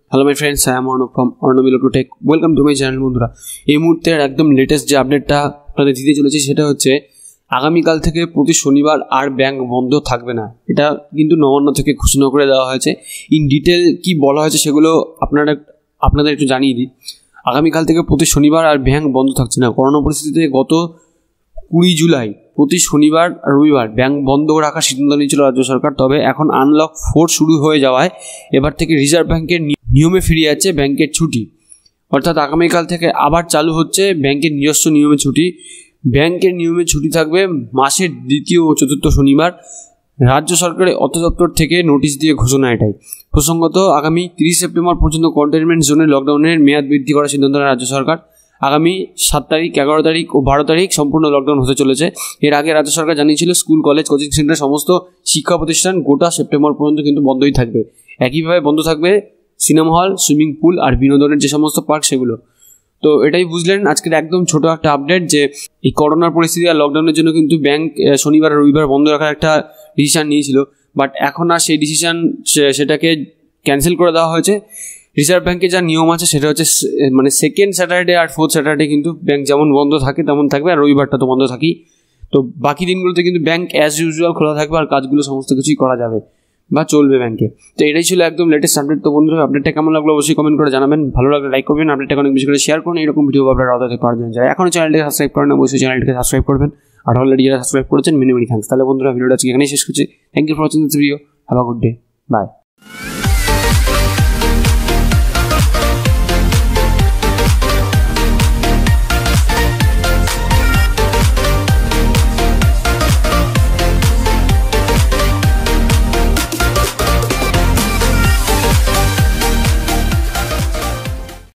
Hello my friends, I am Arnab from Arnab Electrotech. Welcome to my channel. বন্ধুরা, এই মুহূর্তের একদম লেটেস্ট যে আপডেটটা আপনাদের দিতে চলেছি সেটা হচ্ছে আগামীকাল থেকে প্রতি শনিবার আর ব্যাংক বন্ধ থাকবে না। এটা কিন্তু নবান্ন থেকে ঘোষণা করে দেওয়া হয়েছে। ইন ডিটেল কি বলা হয়েছে সেগুলো আপনাদের একটু জানিয়ে দিই। আগামীকাল থেকে প্রতি শনিবার আর ব্যাংক বন্ধ থাকছে না। করোনা পরিস্থিতিতে গত 20 জুলাই প্রতি শনিবার আর রবিবার ব্যাংক বন্ধ রাখার সিদ্ধান্ত নিয়েছিল রাজ্য সরকার। তবে এখন আনলক 4 শুরু হয়ে যাওয়ায় এবার থেকে রিজার্ভ ব্যাংকের নিয়মে ফিরে যাচ্ছে ব্যাংকের ছুটি। অর্থাৎ আগামীকাল থেকে আবার চালু হচ্ছে ব্যাংকের নিজস্ব নিয়মে ছুটি। ব্যাংকের নিয়মে ছুটি থাকবে মাসের দ্বিতীয় ও চতুর্থ শনিবার। রাজ্য সরকারের অর্থ দপ্তর থেকে নোটিশ দিয়ে ঘোষণা এটাই। প্রসঙ্গত, আগামী 30 সেপ্টেম্বর পর্যন্ত কন্টেনমেন্ট জোনে লকডাউনের মেয়াদ বৃদ্ধি করার সিদ্ধান্ত নেয় রাজ্য সরকার। আগামী 7 তারিখ, 11 তারিখ ও 12 তারিখ সম্পূর্ণ লকডাউন হতে চলেছে। এর আগে রাজ্য সরকার জানিয়েছিল স্কুল, কলেজ, কোচিং সেন্টার সমস্ত শিক্ষা প্রতিষ্ঠান গোটা সেপ্টেম্বর পর্যন্ত কিন্তু বন্ধই থাকবে। একইভাবে বন্ধ থাকবে সিনেমা হল, সুইমিং পুল আর বিনোদনের যে সমস্ত পার্ক সেগুলো। তো এটাই বুঝলেন আজকের একদম ছোট একটা আপডেট যে এই করোনার পরিস্থিতি আর লকডাউনের জন্য কিন্তু ব্যাংক শনিবার আর রবিবার বন্ধ রাখার একটা ডিসিশন নিয়েছিল। বাট এখন আর সেই ডিসিশন সেটাকে ক্যান্সেল করে দেওয়া হয়েছে। রিজার্ভ ব্যাংকে যা নিয়ম আছে সেটা হচ্ছে মানে সেকেন্ড স্যাটারডে আর ফোর্থ স্যাটারডে কিন্তু ব্যাংক যেমন বন্ধ থাকে তেমন থাকবে, আর রবিবারটা তো বন্ধ থাকি। তো বাকি দিনগুলোতে কিন্তু ব্যাংক অ্যাজ ইউজুয়াল খোলা থাকবে আর কাজগুলো সমস্ত কিছুই করা যাবে বা চলবে ব্যাংকে। তো এটাই ছিল একদম লেটেস্ট আপডেট। তো বন্ধুরা, আপডেটটা কেমন লাগলো অবশ্যই কমেন্ট করে জানাবেন। ভালো লাগলে লাইক করবেন, আপডেটটাকে অনেক বেশি করে শেয়ার করুন। এরকম ভিডিও আপনারা অর্ডার পাওয়ার জন্য যারা এখনও চ্যানেলটাকে সাবস্ক্রাইব করেন অবশ্যই চ্যানেলটাকে সাবস্ক্রাইব করবেন। আর অলরেডি যারা সাবস্ক্রাইব করেছেন মেনি মেনি থ্যাঙ্কস। তাহলে বন্ধুরা, ভিডিওটা আজকে এখানেই শেষ করছি। Thank you for watching this video. Have a good day. By.